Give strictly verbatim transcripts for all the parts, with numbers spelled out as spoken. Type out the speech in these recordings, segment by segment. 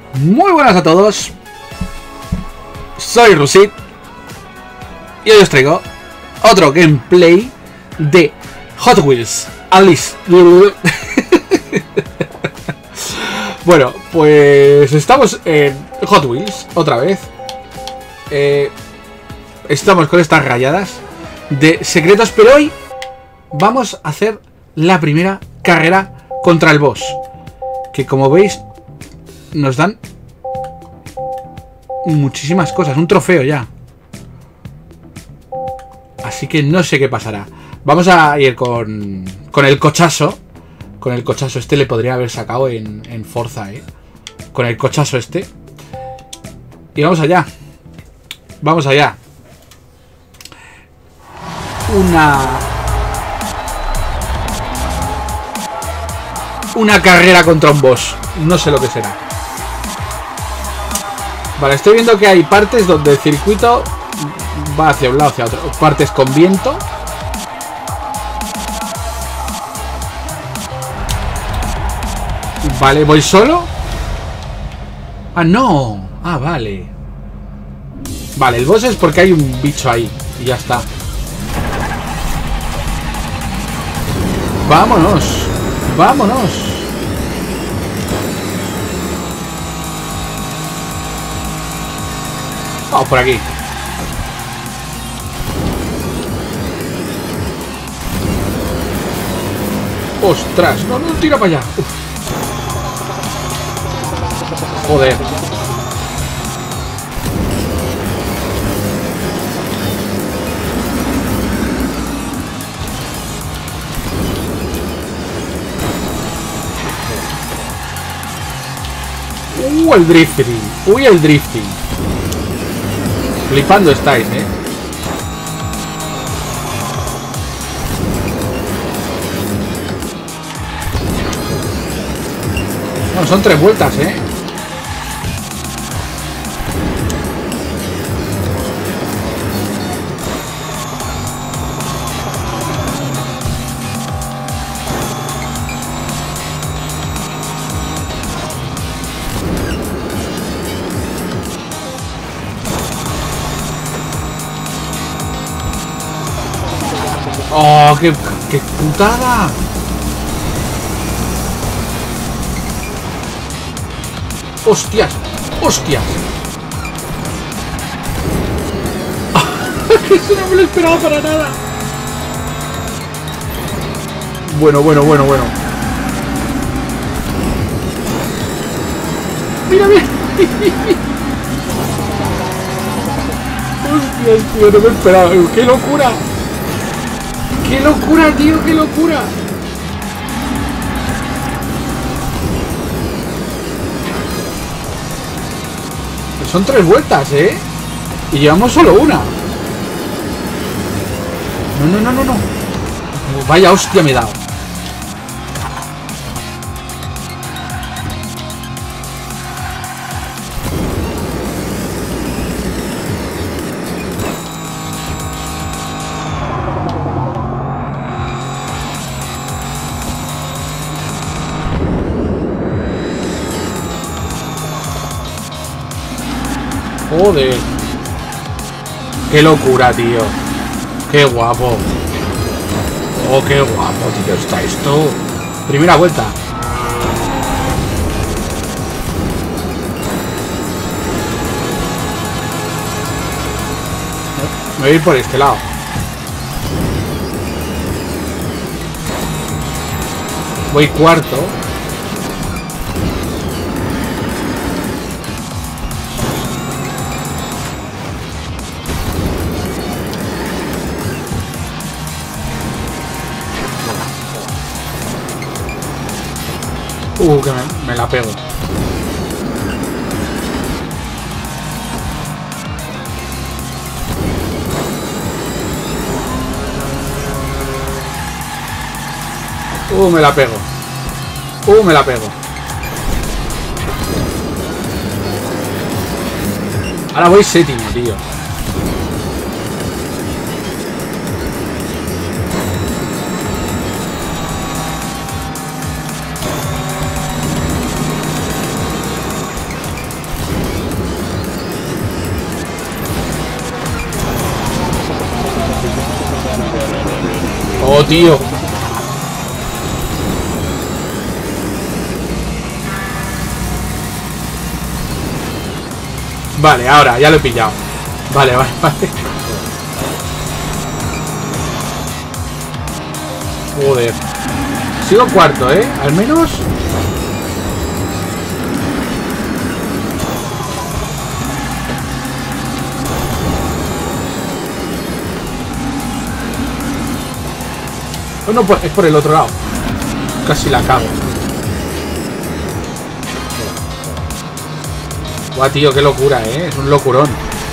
Muy buenas a todos. Soy Rusit y hoy os traigo otro gameplay de Hot Wheels Alice. Bueno, pues estamos en Hot Wheels otra vez. eh, Estamos con estas rayadas de secretos, pero hoy vamos a hacer la primera carrera contra el boss, que como veis nos dan muchísimas cosas, un trofeo ya. Así que no sé qué pasará. Vamos a ir con, con el cochazo. Con el cochazo este le podría haber sacado en, en Forza, ¿eh? Con el cochazo este. Y vamos allá. Vamos allá. Una... Una carrera contra un boss. No sé lo que será. Vale, estoy viendo que hay partes donde el circuito va hacia un lado, hacia otro. Partes con viento. Vale, ¿voy solo? Ah, no. Ah, vale. Vale, el boss es porque hay un bicho ahí. Y ya está. Vámonos. Vámonos. Vamos por aquí. Ostras, no, no, tira para allá. Uf. Joder. Uh, el drifting. Uy, el drifting. Flipando estáis, eh. No, son tres vueltas, eh. ¡Oh, qué, qué putada! ¡Hostias! ¡Hostias! Eso no me lo esperaba para nada. Bueno, bueno, bueno, bueno. ¡Mira, mira! ¡Hostias, tío! No me esperaba. ¡Qué locura! ¡Qué locura, tío! ¡Qué locura! Son tres vueltas, ¿eh? Y llevamos solo una. No, no, no, no, no. Vaya hostia me he dado. Joder. Qué locura, tío. Qué guapo. Oh, qué guapo, tío. Está esto. Primera vuelta. Me voy a ir por este lado. Voy cuarto. Uh, que me, me la pego. Uh, me la pego. Uh, me la pego. Ahora voy séptimo, tío. tío. Vale, ahora, ya lo he pillado. Vale, vale, vale. Joder. Sigo cuarto, ¿eh? Al menos... Oh, no, es por el otro lado. Casi la cago. Guau, tío, qué locura, ¿eh? Es un locurón.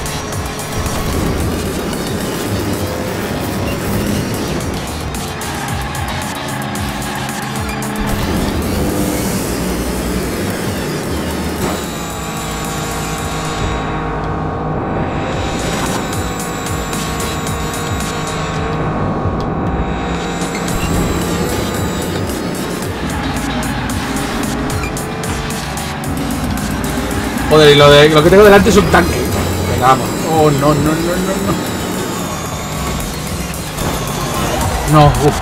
Joder, y lo, de, lo que tengo delante es un tanque. Venga, vamos. Oh, no, no, no, no, no. No, uff.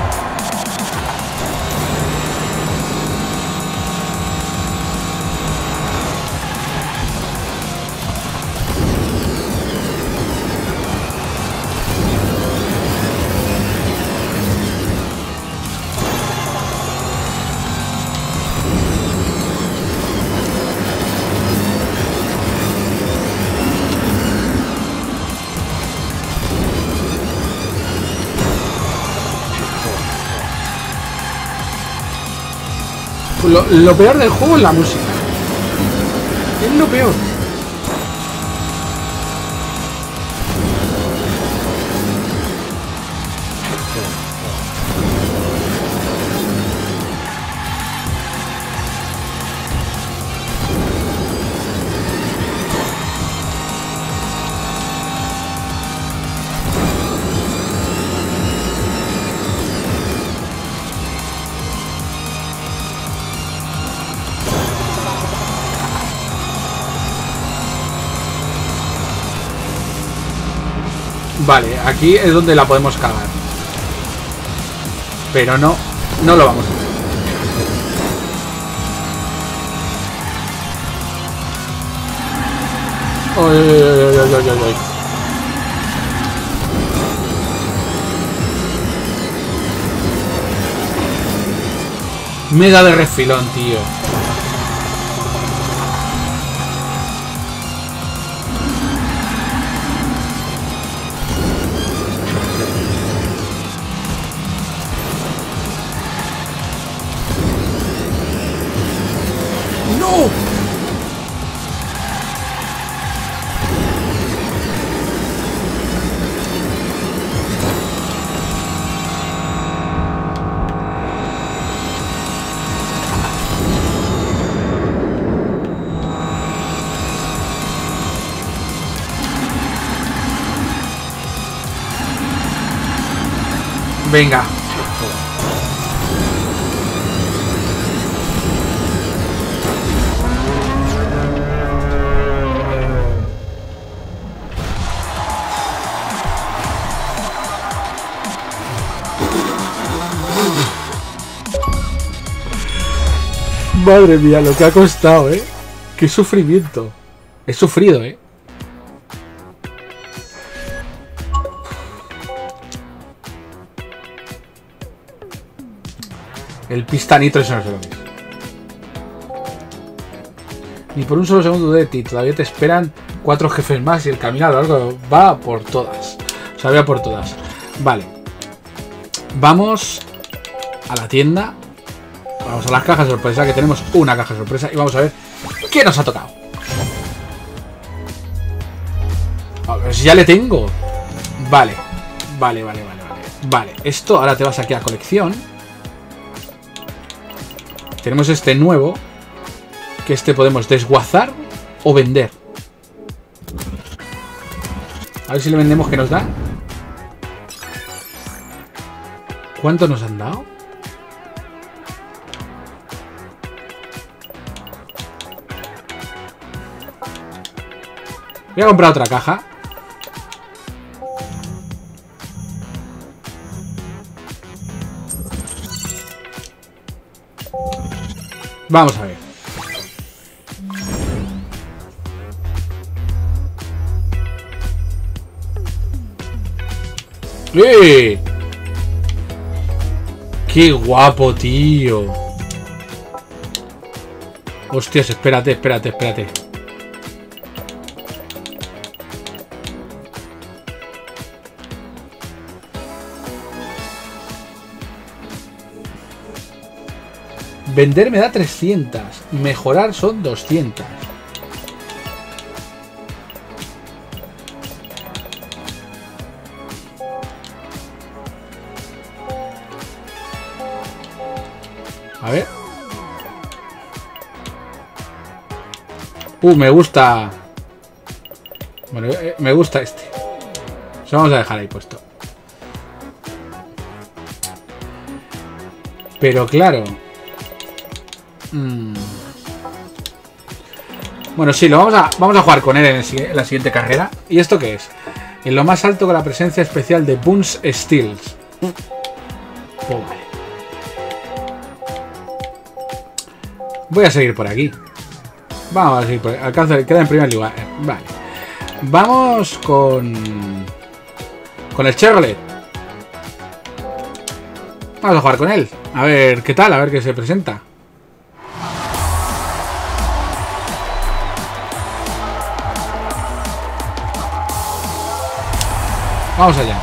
Lo, lo peor del juego es la música. Es lo peor. Vale, aquí es donde la podemos cagar. Pero no, no lo vamos a hacer. Oy, oy, oy, oy, oy, oy. Mega de refilón, tío. Venga. Madre mía, lo que ha costado, ¿eh? Qué sufrimiento. He sufrido, ¿eh? El pista nitro, eso no sé lo que es. Ni por un solo segundo de ti. Todavía te esperan cuatro jefes más y el camino a lo largo va por todas. O sea, va por todas. Vale. Vamos a la tienda. Vamos a las cajas sorpresa, que tenemos una caja sorpresa. Y vamos a ver qué nos ha tocado. A ver si ya le tengo. Vale. Vale, vale, vale, vale. Vale, esto ahora te vas aquí a colección. Tenemos este nuevo, que este podemos desguazar o vender. A ver si le vendemos, ¿qué nos da? ¿Cuánto nos han dado? Voy a comprar otra caja. Vamos a ver. ¡Eh! ¡Qué guapo, tío! Hostias, espérate, espérate, espérate. Vender me da trescientas. Mejorar son doscientas. A ver. Uh, me gusta. Bueno, eh, me gusta este. Lo vamos a dejar ahí puesto. Pero claro. Mm. Bueno, sí, lo vamos a, vamos a jugar con él en, el, en la siguiente carrera. ¿Y esto qué es? En lo más alto con la presencia especial de Boons Steels. Oh, vale. Voy a seguir por aquí. Vamos a seguir por aquí. Alcanza, queda en primer lugar. Vale. Vamos con... Con el Chevrolet. Vamos a jugar con él. A ver qué tal, a ver qué se presenta. Vamos allá.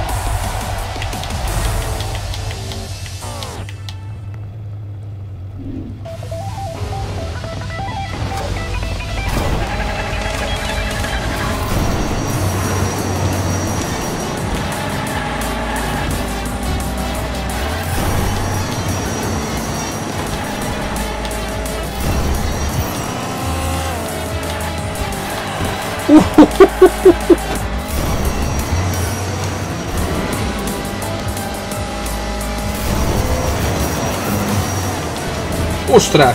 ¡Ostras!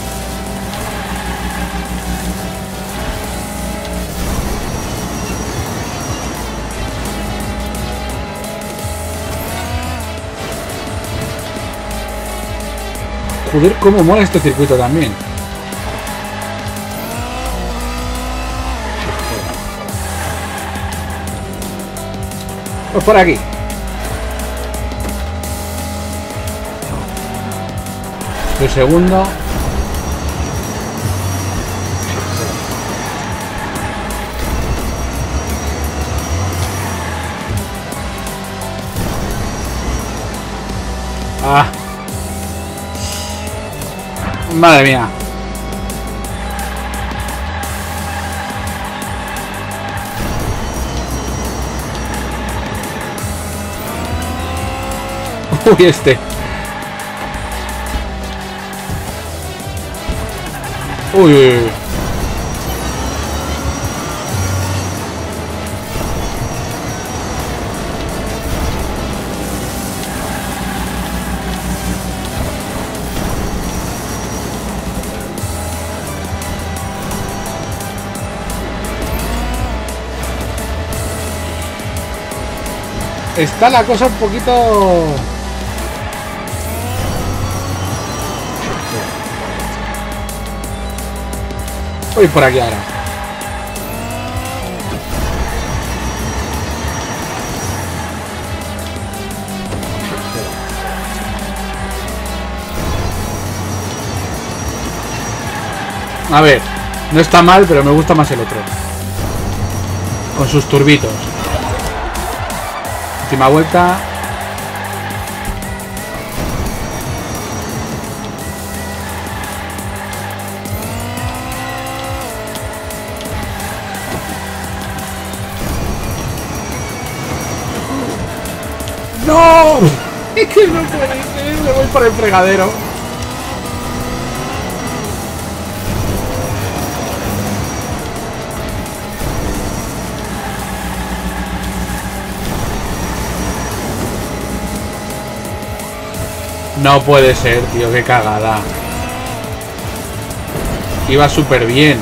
Joder, cómo mola este circuito también. Pues por aquí. El segundo. Ah. Madre mía. Uy, este. Uy, uy, uy. Está la cosa un poquito... Voy por aquí ahora. A ver, no está mal, pero me gusta más el otro. Con sus turbitos. Última vuelta. ¡No! Es que no puede ser, me voy por el fregadero. No puede ser, tío, qué cagada. Iba súper bien.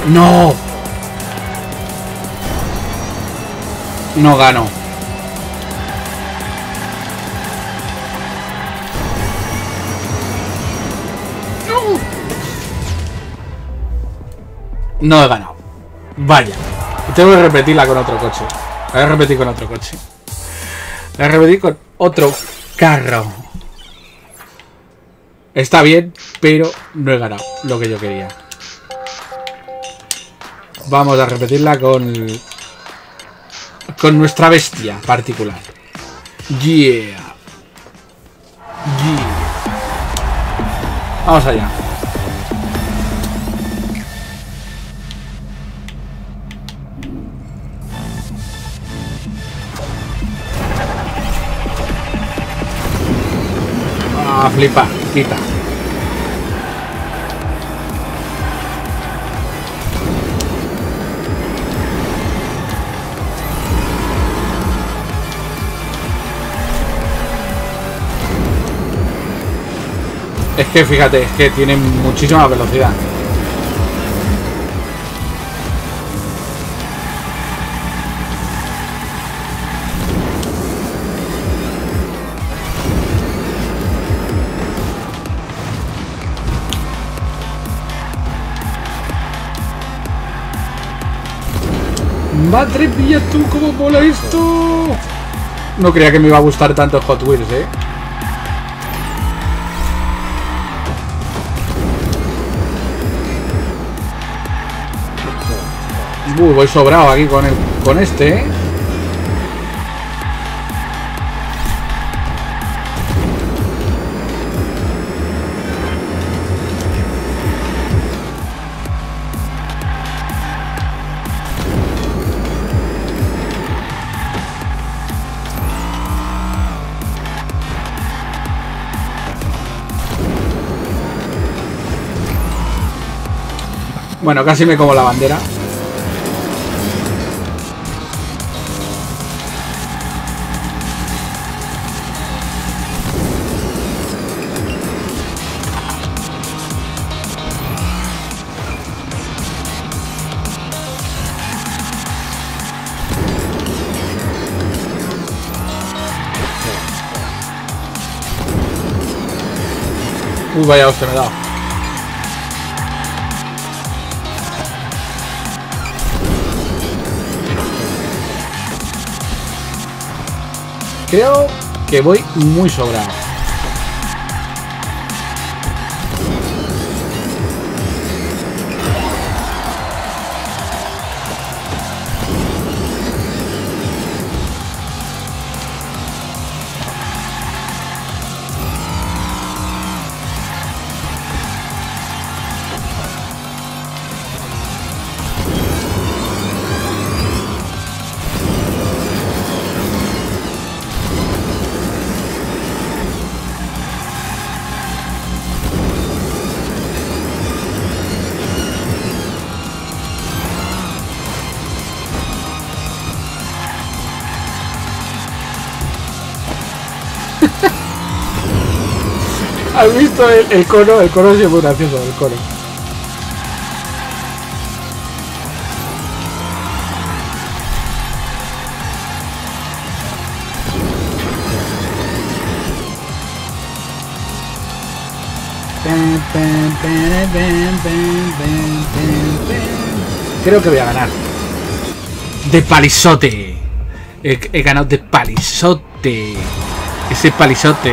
¡No! No gano. No he ganado. Vaya. Tengo que repetirla con otro coche. La voy a repetir con otro coche. La voy a repetir con otro carro. Está bien, pero no he ganado lo que yo quería. Vamos a repetirla con... con nuestra bestia particular. Yeah. Yeah. Vamos allá. Ah, flipa, quita. Es que fíjate, es que tienen muchísima velocidad. ¡Madre mía, tú! ¿Cómo mola esto? No creía que me iba a gustar tanto Hot Wheels, ¿eh? Uy, voy sobrado aquí con, el, con este, ¿eh? Bueno, casi me como la bandera. Uy, vaya hostia me he dado. Creo que voy muy sobrado. ¿Has visto el, el cono? El cono es muy gracioso, el cono. Creo que voy a ganar. De palizote. He, he ganado de palizote. Ese palizote.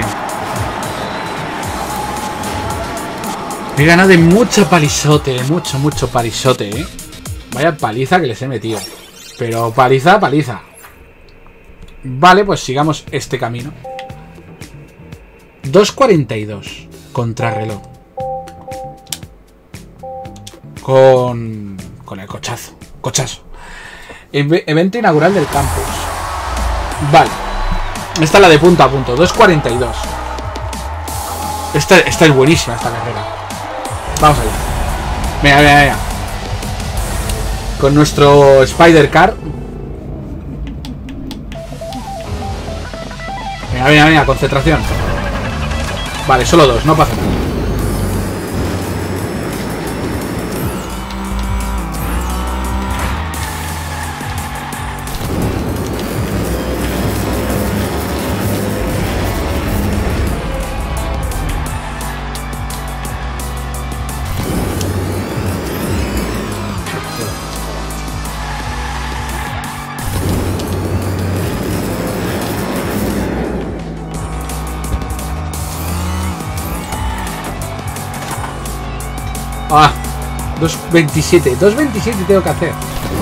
He ganado de mucho palizote, de mucho, mucho palizote, ¿eh? Vaya paliza que les he metido. Pero paliza, paliza. Vale, pues sigamos este camino. dos cuarenta y dos. Contrarreloj. Con... Con el cochazo. Cochazo. Eve- evento inaugural del campus. Vale. Esta es la de punto a punto. dos cuarenta y dos. Esta, esta es buenísima, esta carrera. Vamos allá. Venga, venga, venga. Con nuestro Spider Car. Venga, venga, venga, concentración. Vale, solo dos, no pasa nada. Ah, dos veintisiete. dos veintisiete tengo que hacer.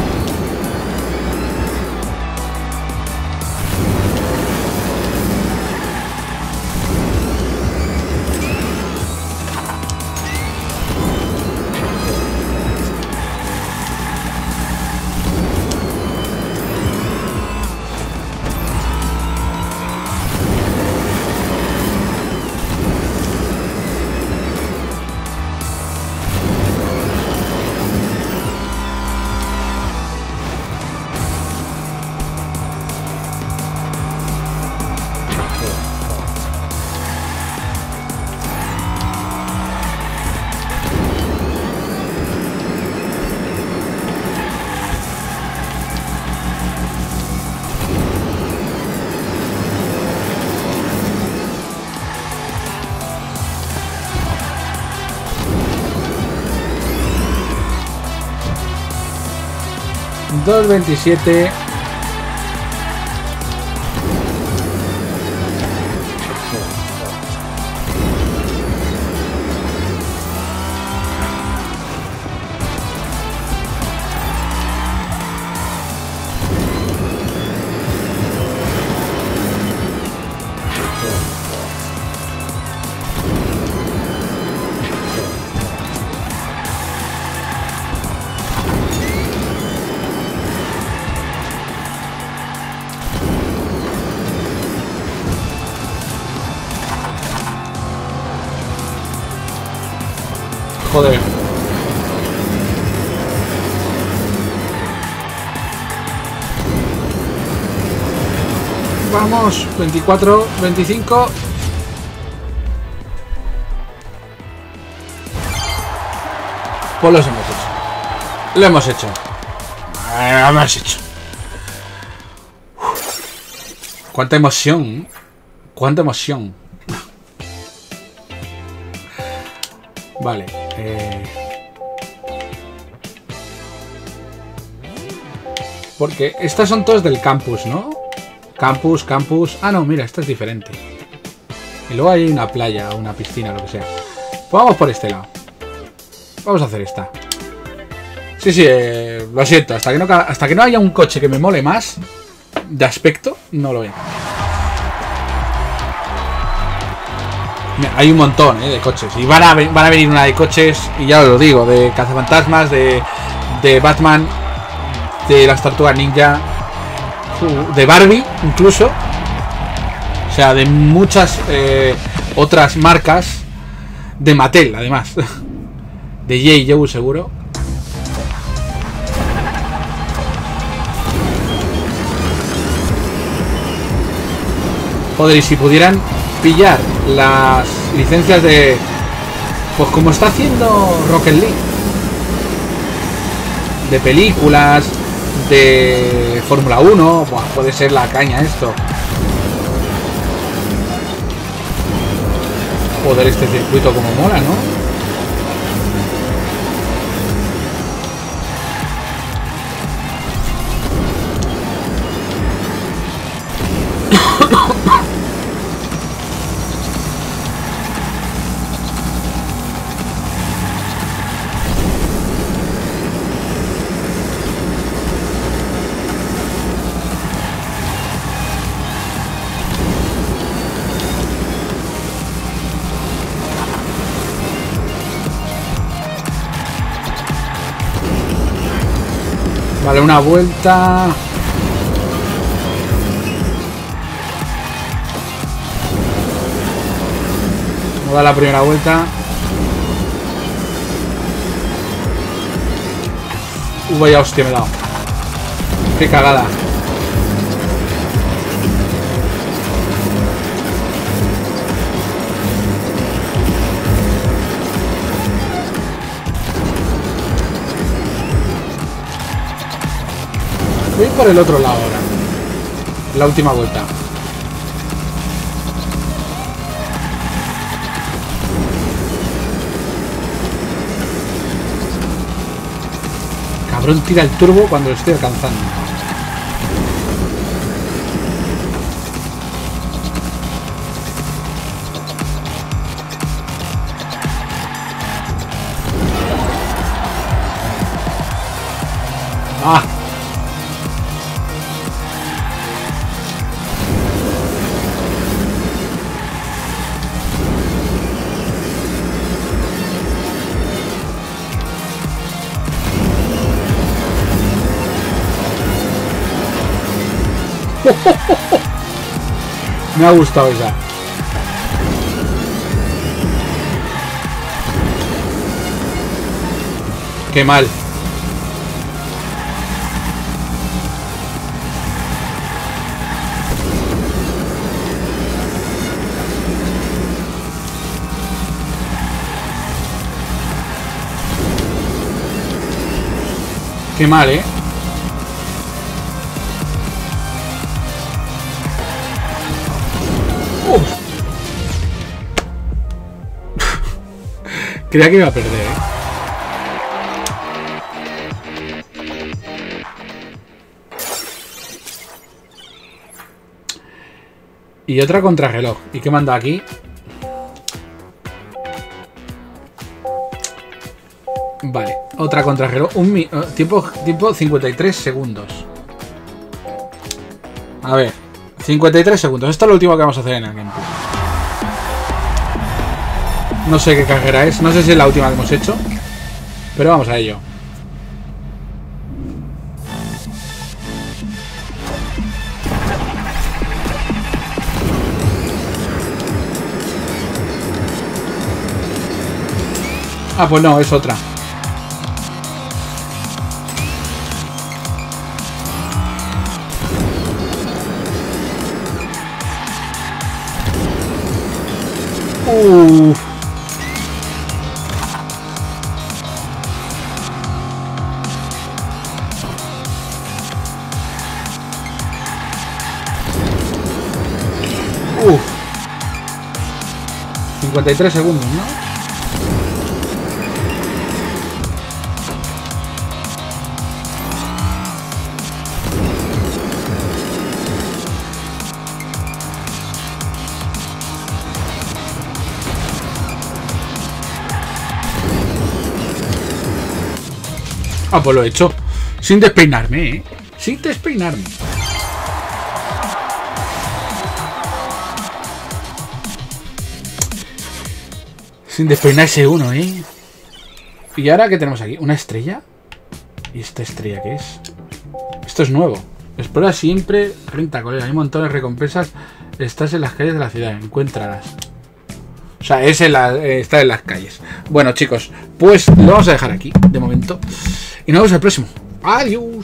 dos veintisiete. Joder. Vamos, veinticuatro, veinticinco. Pues los hemos hecho. Lo hemos hecho. Lo hemos hecho. Uf. Cuánta emoción. Cuánta emoción. Vale. Eh... Porque estas son todas del campus, ¿no? Campus, campus... Ah, no, mira, esta es diferente. Y luego hay una playa, una piscina, lo que sea. Pues vamos por este lado. Vamos a hacer esta. Sí, sí, eh, lo siento. Hasta que, no, hasta que no haya un coche que me mole más de aspecto, no lo veo. Mira, hay un montón, eh, de coches. Y van a, van a venir una de coches, y ya os lo digo, de cazafantasmas, de, de Batman, de las Tortugas Ninja, de Barbie incluso. O sea, de muchas eh, otras marcas. De Mattel, además. De J. Joe seguro. Joder, y si pudieran pillar las licencias de... Pues como está haciendo Rocket League. De películas, de Fórmula uno. Buah, puede ser la caña esto. Joder, este circuito como mola, ¿no? Vale, una vuelta. Vamos a dar la primera vuelta. Uh, vaya hostia me he dado. Qué cagada. Voy por el otro lado ahora. La última vuelta. Cabrón, tira el turbo cuando lo estoy alcanzando. Me ha gustado esa. Qué mal. Qué mal, ¿eh? Uf. Creía que iba a perder, ¿eh? Y otra contrarreloj. ¿Y qué manda aquí? Vale, otra contrarreloj. Un mi uh, tiempo, tiempo cincuenta y tres segundos. A ver, cincuenta y tres segundos. Esto es lo último que vamos a hacer en el gameplay. No sé qué carrera es. No sé si es la última que hemos hecho. Pero vamos a ello. Ah, pues no, es otra. Uf. Uf. cincuenta y tres segundos, ¿no? Ah, pues lo he hecho. Sin despeinarme, ¿eh? Sin despeinarme. Sin despeinarse uno, ¿eh? ¿Y ahora qué tenemos aquí? ¿Una estrella? ¿Y esta estrella qué es? Esto es nuevo. Explora siempre. Renta, colega. Hay montones de recompensas. Estás en las calles de la ciudad. Encuéntralas. O sea, es en la, eh, está en las calles. Bueno, chicos, pues lo vamos a dejar aquí, de momento. Y nos vemos el próximo. Adiós.